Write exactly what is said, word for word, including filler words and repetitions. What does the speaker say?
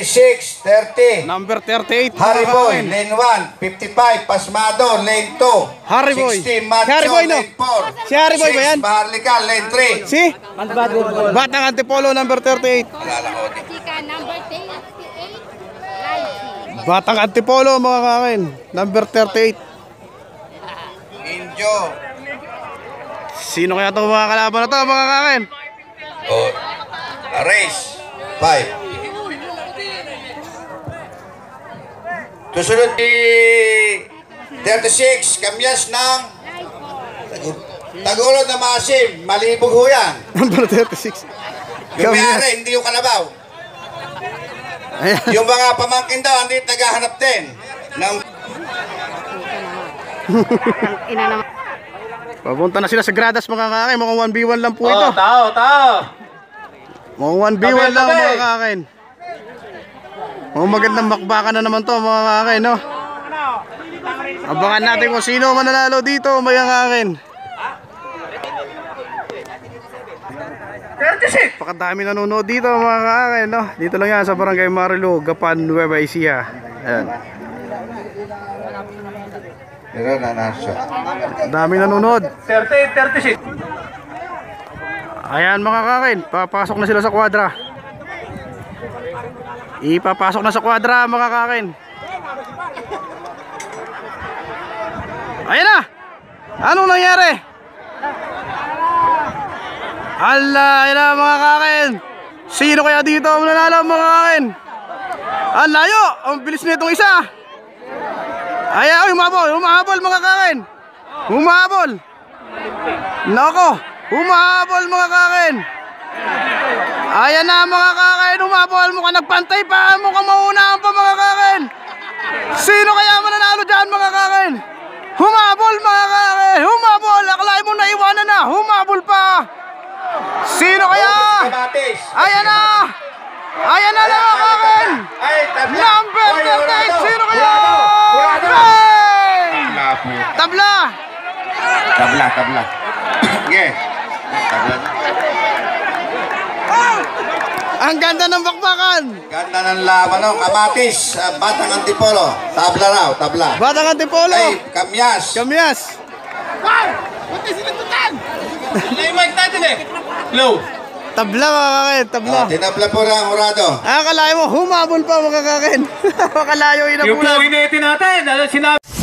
thirty-six, thirty. Number thirty-eight. Harry Boy, lane one, fifty-five, Pasmado, lane two. Harry Boy. sixty, Macho, Si Harry Boy, no? lane four. Si Harry Boy ba yan? six, Maharlika, lane three. Si? Batang Antipolo, number thirty-eight. Chika number thirty-eight, Lighty. Batang Antipolo, mga kakin. Number thirty-eight. Injo. Sino kaya itong mga kalaban na to, mga kakin? Oh, race, five. Susunod di thirty-six, kamyas ng Tagulod na Masim, malibog ho yan. Number thirty-six. Yung may-ari, hindi yung kalabaw. Ayan. Yung mga pamangkin daw, hindi naghahanap din. Ng... Ina naman. Papunta na sila sa gradas, mga kakin. Mukhang one v one lang po ito. Oh, tao, tao. Mukhang one v one lang, mga kakin. Mukhang magandang makbakan na naman to, mga kakin, no? Abangan natin kung sino mananalo dito, mga kakin. Pakadami nanonood dito, mga kakin, no? Dito lang yan sa Barangay Marilu, Gapan, Nueva Ecija. Ayan. Pero nanasya. Dami nanonood. thirty-eight, thirty-six. Ayan, mga kakin, papasok na sila sa kwadra. Ipapasok na sa kwadra, mga kakin. Ayan na. Anong nangyari? Ala, ayan na, mga kakin. Sino kaya dito ang nanalo, mga kakin? Ang layo, ang bilis nitong isa. Ayan, humabol, humahabol, mga kakin. Humahabol. Nako, humahabol, mga kakin. Ayan na, mga kakin, humabol. Mukhang nagpantay pa, mukhang maunahan pa, mga kakin. Sino kaya mananalo dyan, mga kakin? Humabol, mga kakin. Humabol, akalain mo na iwanan na. Humabol pa. Sino kaya? Ayan na. Ayan na, mga kakin. Number thirty-eight, sino kaya? Tabla. Tabla, tabla. Sige. Tabla. Ang ganda ng bakbakan. Ganda ng laban, no? Kamatis, uh, Batang Antipolo. Tabla raw, tabla. Batang Antipolo. Ay, kamyas. Kamyas. Low. Tabla, mga kakin. Tabla. Oh, tinabla po ng Horado. Ah, akalain mo, humabol pa, mga kakin. Makalayo Yung inabulan. flow natin natin. Ano sinabi?